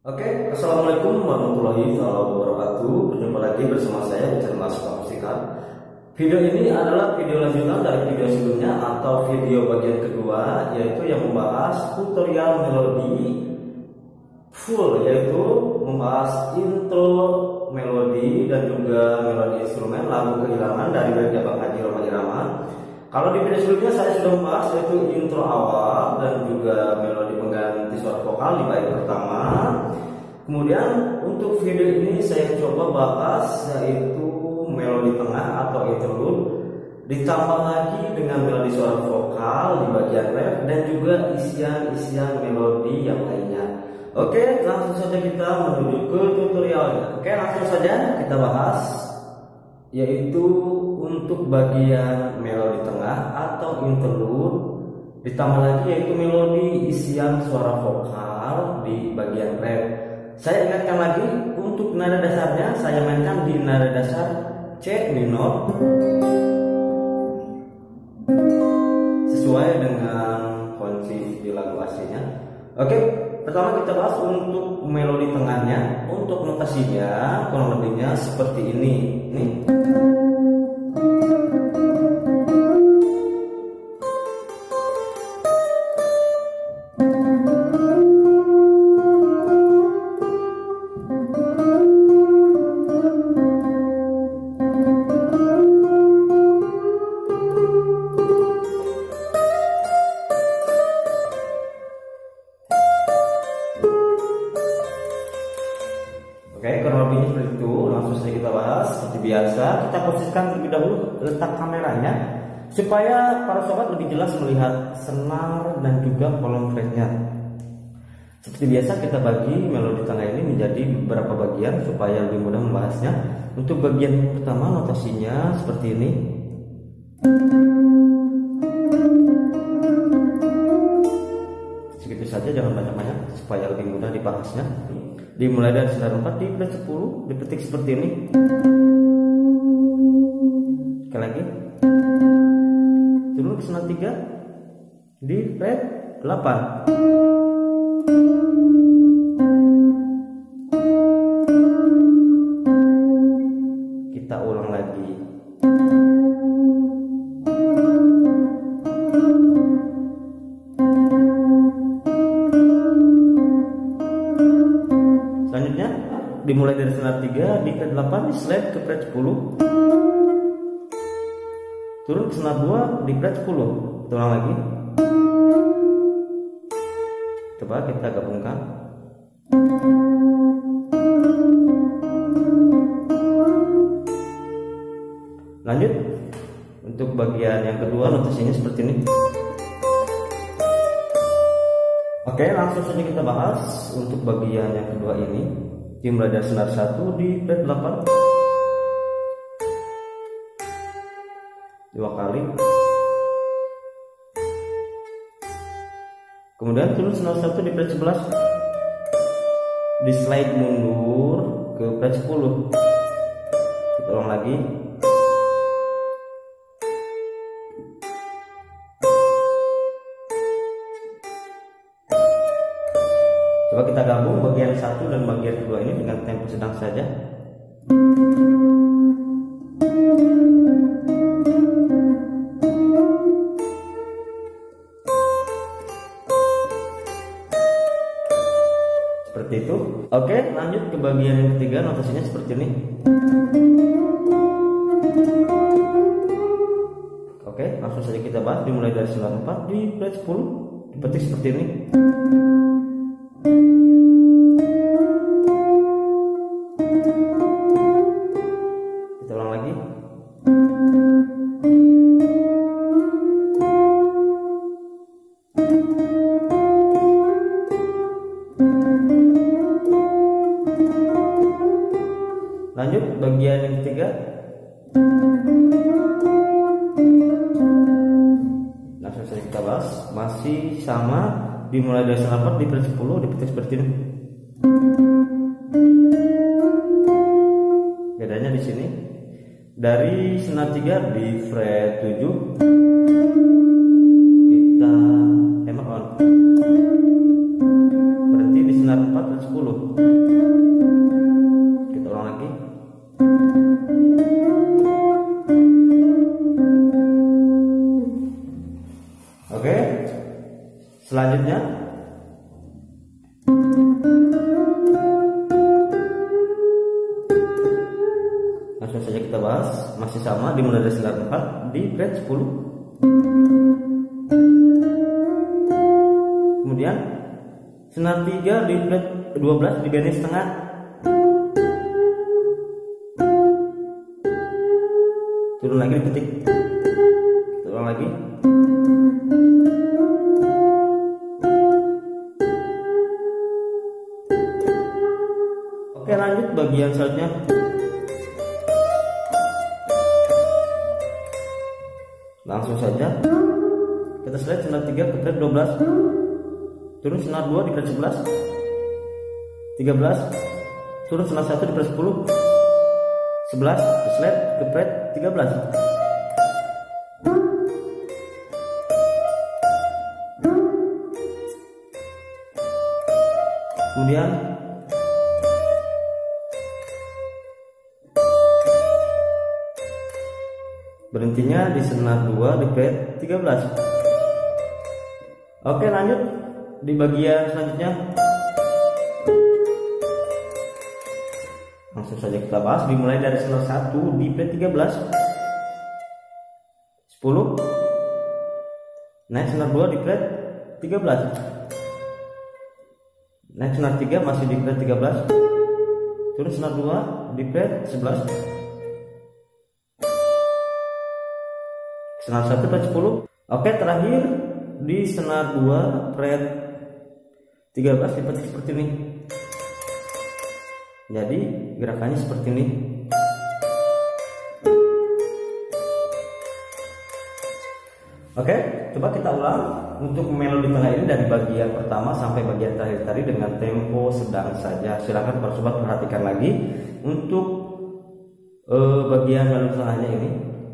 Oke, assalamualaikum warahmatullahi wabarakatuh. Berjumpa lagi bersama saya di channel Suka Musika. Video ini adalah video lanjutan dari video sebelumnya atau video bagian kedua, yaitu yang membahas tutorial melodi full, yaitu membahas intro melodi dan juga melodi instrumen lagu Kehilangan dari band Abang Haji Rhoma Irama. Kalau di video sebelumnya saya sudah membahas yaitu intro awal dan juga melodi pengganti suara vokal di bait pertama. Kemudian untuk video ini saya coba bahas yaitu melodi tengah atau interlude, ditambah lagi dengan melodi suara vokal di bagian ref dan juga isian-isian melodi yang lainnya. Oke, langsung saja kita menuju ke tutorialnya. Oke, langsung saja kita bahas yaitu untuk bagian melodi tengah atau interlude, ditambah lagi yaitu melodi isian suara vokal di bagian ref. Saya ingatkan lagi untuk nada dasarnya saya mainkan di nada dasar C minor sesuai dengan kunci di lagu aslinya. Oke, pertama kita bahas untuk melodi tengahnya. Untuk notasinya kurang lebihnya seperti ini. Nih. Oke, kurang lebihnya seperti itu. Langsung saja kita bahas. Seperti biasa, kita posisikan terlebih dahulu letak kameranya supaya para sobat lebih jelas melihat senar dan juga kolom fretnya. Seperti biasa kita bagi melodi tengah ini menjadi beberapa bagian supaya lebih mudah membahasnya. Untuk bagian pertama notasinya seperti ini. Segitu saja, jangan banyak-banyak supaya lebih mudah dibahasnya. Dimulai dari senar 4 di fret 10, dipetik seperti ini. Sekali lagi. Turun ke senar 3 di fret 8. Kita ulang lagi. Selanjutnya dimulai dari senar 3 di fret 8 di slide ke fret 10. Turun ke senar 2 di fret 10. Kita ulang lagi. Coba kita gabungkan. Lanjut untuk bagian yang kedua notasinya seperti ini. Oke, langsung saja kita bahas untuk bagian yang kedua ini. Dimulai dari senar 1 di fret 8 2 kali. Kemudian turun senar 1 di fret 11. Di slide mundur ke fret 10. Kita ulang lagi. Coba kita gabung bagian 1 dan bagian kedua ini dengan tempo sedang saja. Seperti itu. Oke, lanjut ke bagian yang ketiga, notasinya seperti ini. Oke, langsung saja kita bahas. Dimulai dari senar 4 di fret 10, dipetik seperti ini. Kita ulang lagi. Lanjut bagian yang ketiga. Langsung saja kita bahas. Masih sama, dimulai dari senar 4 di fret 10, dipetik seperti ini. Bedanya di sini. Dari senar 3 di fret 7 kita hammer on. Berhenti di senar 4 dan 10. Selanjutnya langsung saja kita bahas, masih sama dimulai dari senar 4 di fret 10. Kemudian senar 3 di fret 12 di bending setengah. Turun lagi diketik. Turun lagi. Oke, lanjut bagian selanjutnya. Langsung saja kita slide senar 3 ke fret 12, turun senar 2 di fret 11, 13, turun senar 1 di fret 10, 11, slide ke fret 13. Kemudian berhentinya di senar 2 di fret 13. Oke, lanjut di bagian selanjutnya. Langsung saja kita bahas, dimulai dari senar 1 di fret 13, 10, naik senar 2 di fret 13, naik senar 3 masih di fret 13, turun senar 2 di fret 11, senar 1 fret 10. Oke, terakhir di senar 2 fret 13 dipetik seperti ini. Jadi gerakannya seperti ini. Oke, coba kita ulang untuk melodi tengah ini dari bagian pertama sampai bagian terakhir tadi dengan tempo sedang saja. Silakan para sobat perhatikan lagi untuk bagian melodi tengahnya ini.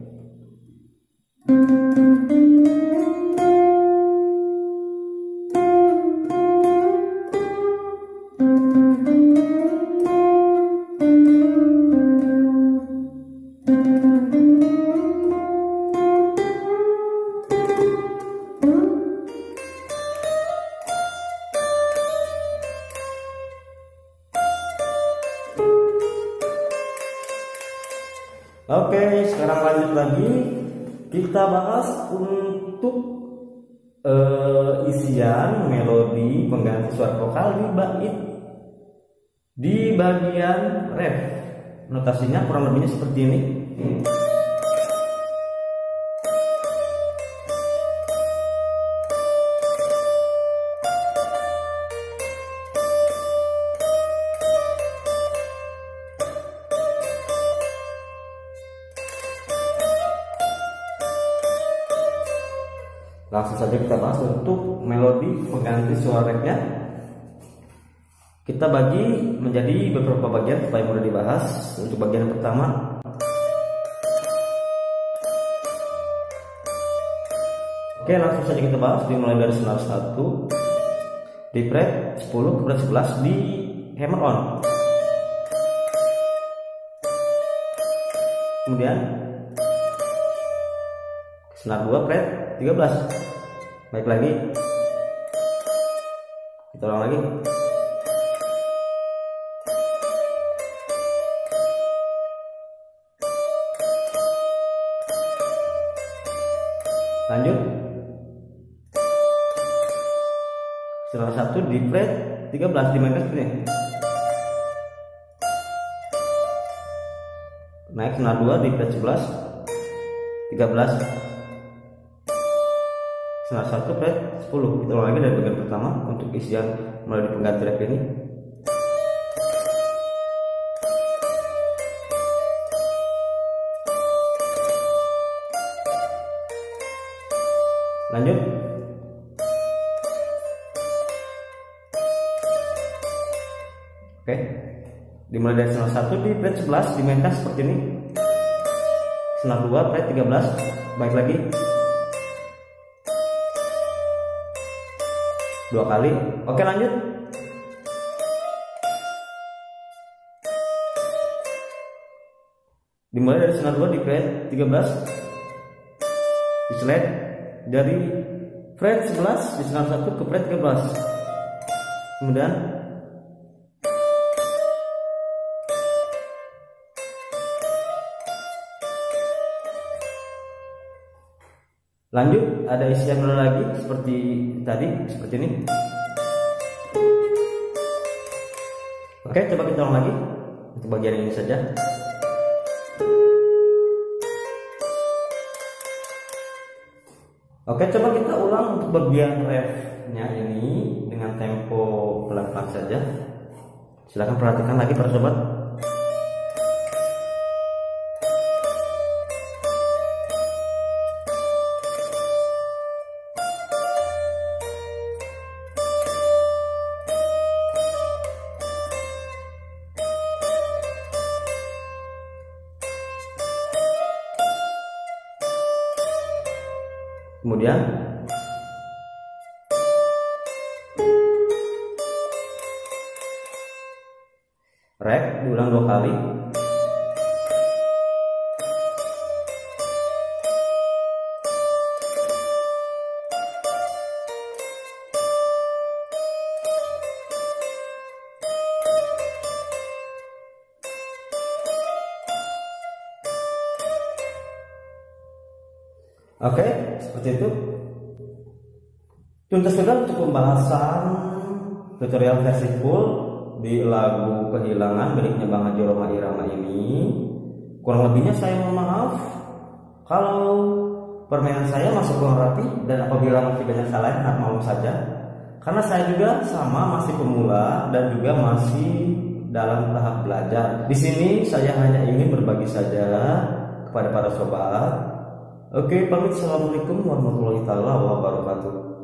Oke, sekarang lanjut lagi kita bahas untuk isian melodi pengganti suara vokal di bait di bagian ref. Notasinya kurang lebihnya seperti ini. Langsung saja kita bahas untuk melodi pengganti suara refnya. Kita bagi menjadi beberapa bagian supaya mudah dibahas. Untuk bagian pertama, oke, langsung saja kita bahas dimulai dari senar 1 di fret 10 ke fret 11 di hammer on. Kemudian senar 2 fret 13. Baik lagi. Kita ulang lagi. Lanjut. Senar 1 di fret 13 dimainkan seperti ini. Naik senar 2 di fret 11, 13, senar 1 fret 10. Kita ulang lagi dari bagian pertama untuk isian melodi pengganti ref ini. Lanjut. Oke, dimulai dari senar 1 di fret 11 dimainkan seperti ini. Senar 2 fret 13. Baik lagi. 2 kali. Oke, lanjut. Dimulai dari senar 2 di fret 13, di slide dari fret 11 di senar 1 ke fret 13. Kemudian lanjut ada isian lagi seperti tadi, seperti ini. Oke, coba kita ulang lagi untuk bagian ini saja. Oke, coba kita ulang untuk bagian refnya ini dengan tempo pelan-pelan saja. Silahkan perhatikan lagi para sobat. Kemudian rek diulang 2 kali. Oke, seperti itu. Tuntas sudah untuk pembahasan tutorial versi full di lagu Kehilangan miliknya Bang Haji Rhoma Irama ini. Kurang lebihnya saya mohon maaf kalau permainan saya masih kurang rapi, dan apabila masih banyak salah, maklum saja. Karena saya juga sama masih pemula dan juga masih dalam tahap belajar. Di sini saya hanya ingin berbagi saja kepada para sobat. Oke, pamit. Assalamualaikum warahmatullahi wabarakatuh.